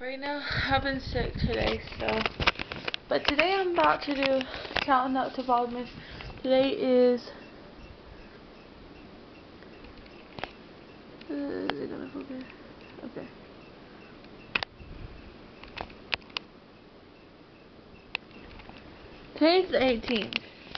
right now I've been sick today, but today I'm about to do counting up to Vlogmas. Today is it gonna focus? Okay. Today's the 18th.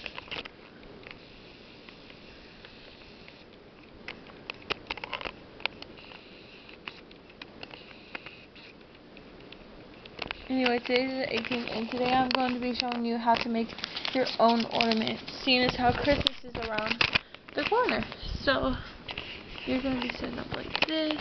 Anyway, today's the 18th, and today I'm going to be showing you how to make your own ornaments, seeing as how Christmas is around the corner. So, you're going to be setting up like this.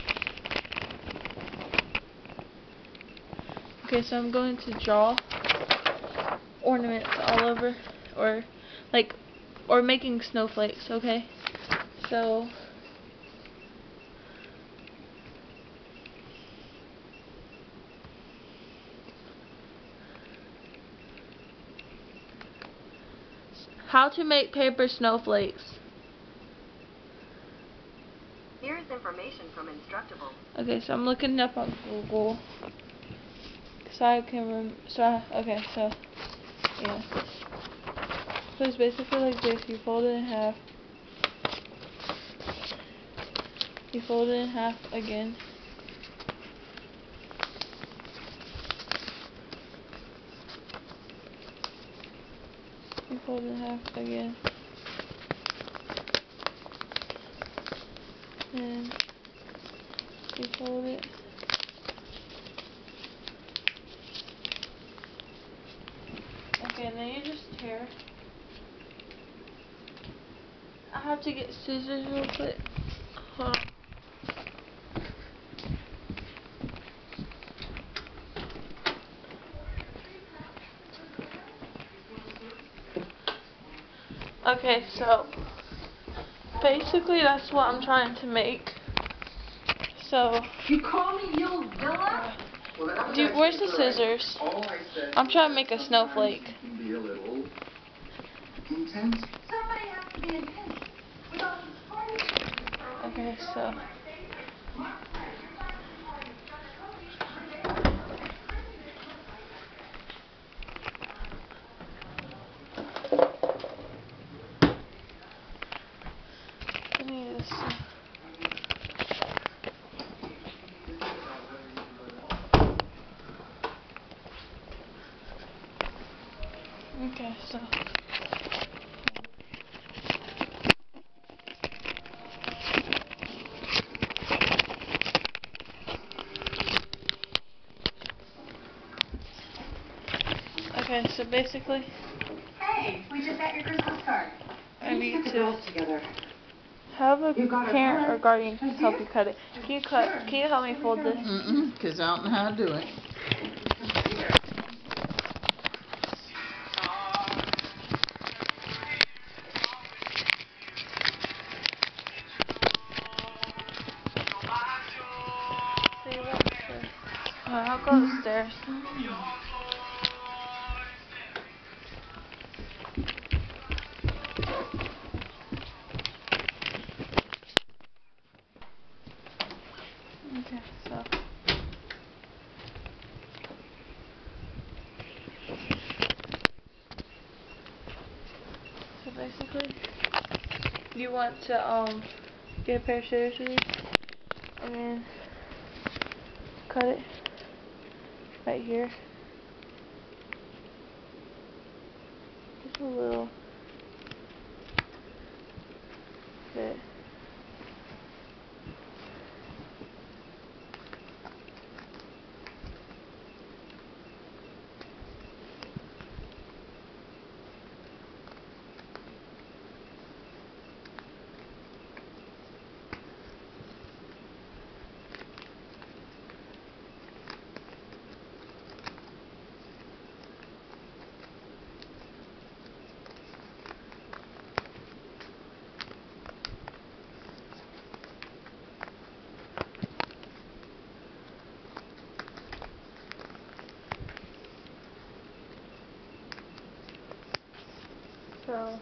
Okay, so I'm going to draw ornaments all over, or making snowflakes, okay? So, how to make paper snowflakes. Here's information from Instructable. Okay, so I'm looking it up on Google. Okay, so yeah. So it's basically like this. You fold it in half. You fold it in half again. You fold it in half again. And you fold it. Okay, and then you just tear. I have to get scissors real quick. Hold on. Okay, so basically that's what I'm trying to make. So You call me Yulzilla? where's the scissors? I'm trying to make a snowflake. Be a little intense. Somebody has to be intense. Okay, so I need this. Okay, so basically Hey, we just got your Christmas card. I need to have a parent or guardian help you cut it. Can you help me fold this? Because I don't know how to do it. I'll go upstairs. Okay, so basically you want to get a pair of scissors and then cut it right here. Just a little bit. So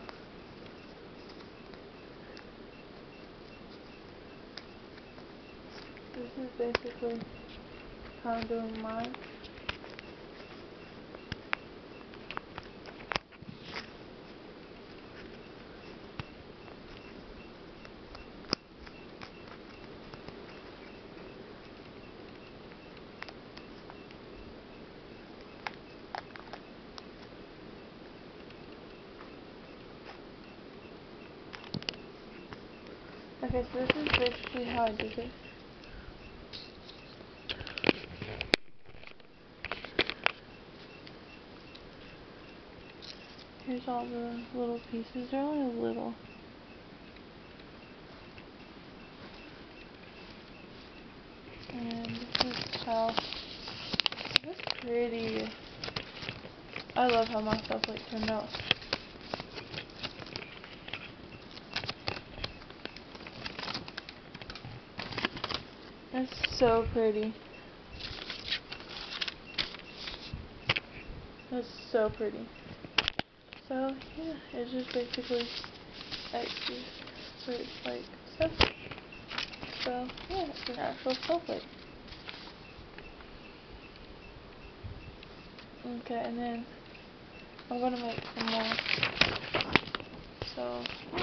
this is basically how I'm doing mine. Okay, so this is basically how I did it. Here's all the little pieces. They're only little. And this is how it's pretty. I love how my snowflake turned out. That's so pretty. That's so pretty. So yeah, it's just basically X's where it's like stuff. So yeah, it's an actual snowflake. Okay, and then I'm gonna make some more. So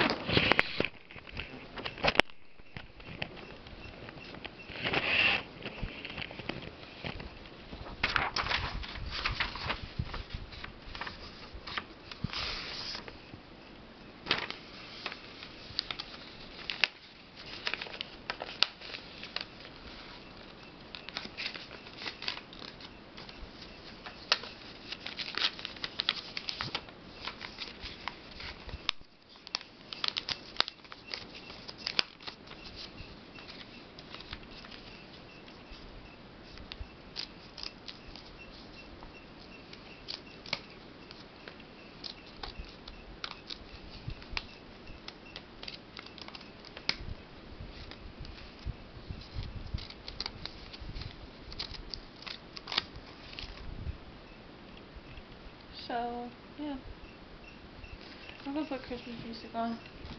yeah. I'm gonna put Christmas music on.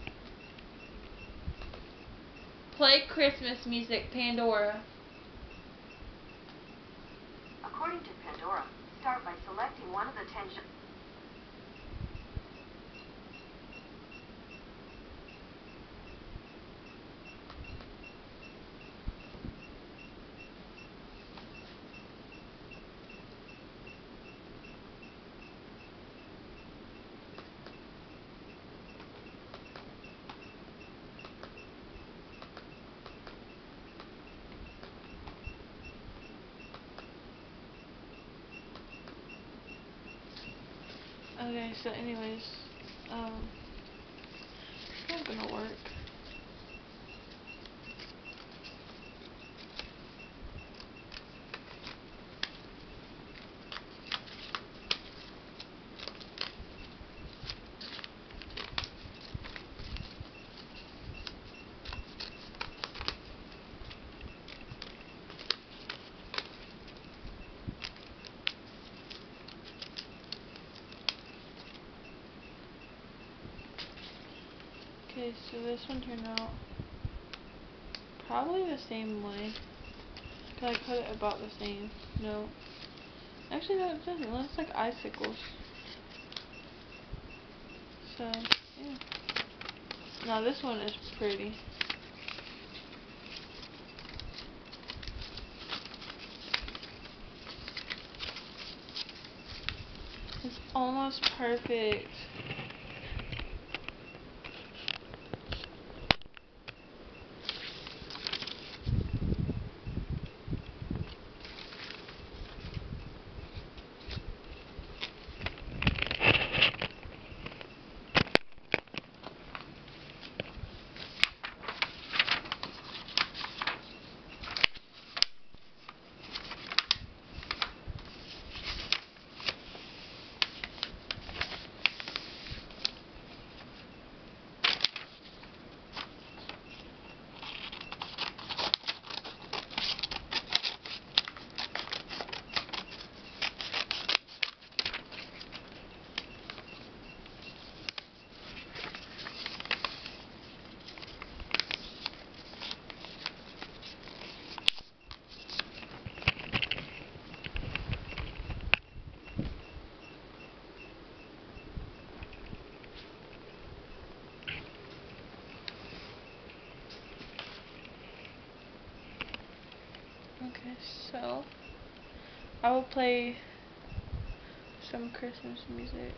Play Christmas music, Pandora. According to Pandora, start by selecting one of the 10 Okay, so anyways, it's not gonna work. Okay, so this one turned out probably the same way. Cause I cut it about the same. No. Actually, no, it doesn't. It looks like icicles. So, yeah. Now this one is pretty. It's almost perfect. Okay, so I will play some Christmas music.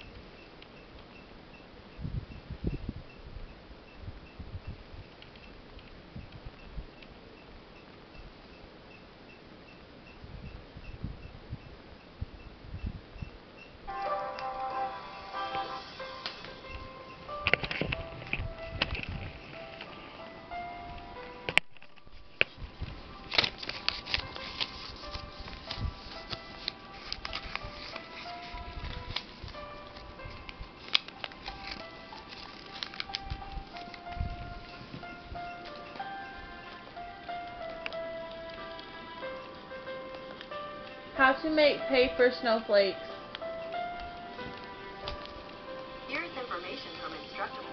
How to make paper snowflakes. Here's information from Instructable.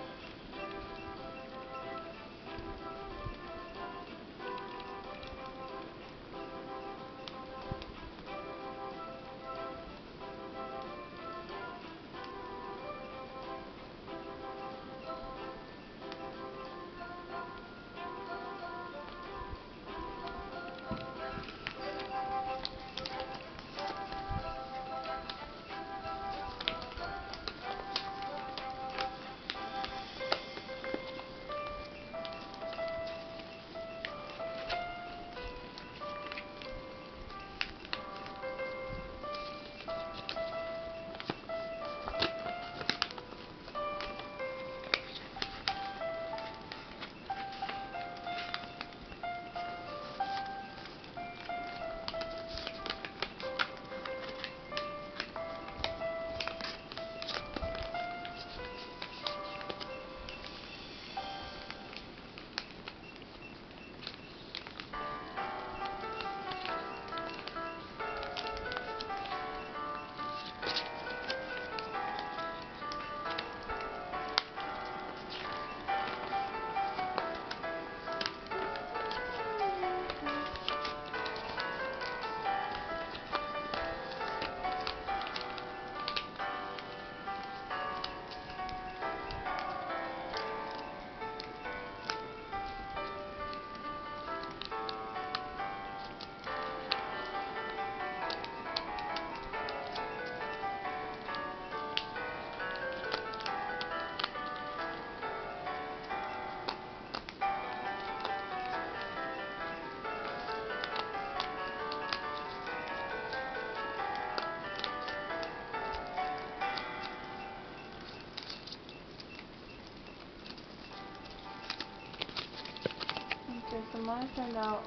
Okay, so mine turned out.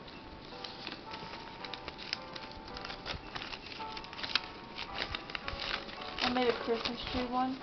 I made a Christmas tree one.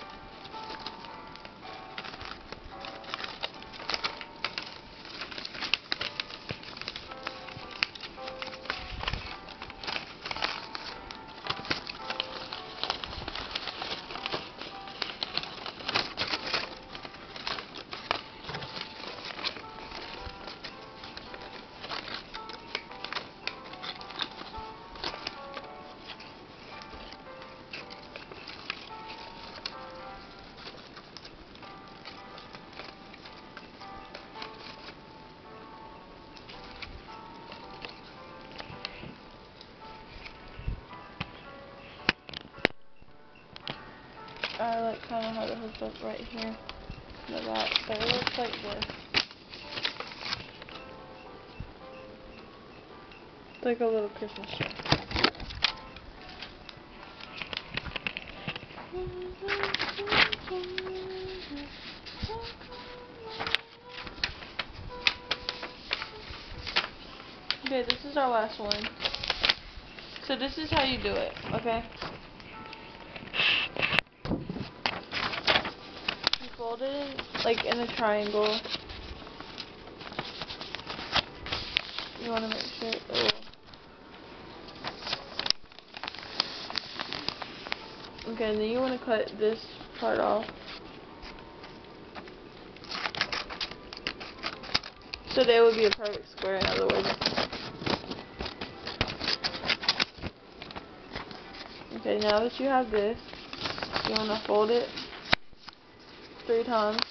I like kind of have it hooked up right here in the back, but it looks like this. It's like a little Christmas tree. Okay, this is our last one. So this is how you do it, okay? You fold it like in a triangle. You want to make sure it will. Okay, and then you want to cut this part off. So that would be a perfect square, in other words. Okay, now that you have this, you want to fold it 3 times.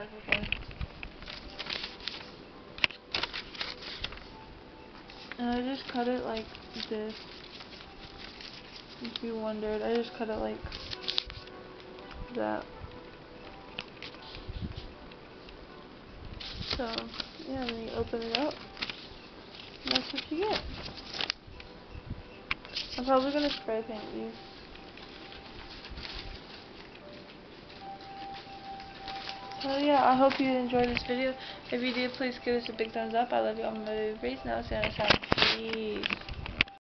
size before. And I just cut it like this. If you wondered, I just cut it like that. So, yeah, then you open it up, and that's what you get. I'm probably going to spray paint these. So yeah, I hope you enjoyed this video. If you did, please give us a big thumbs up. I love you all, my baby breeze. Now, see you next time. Peace.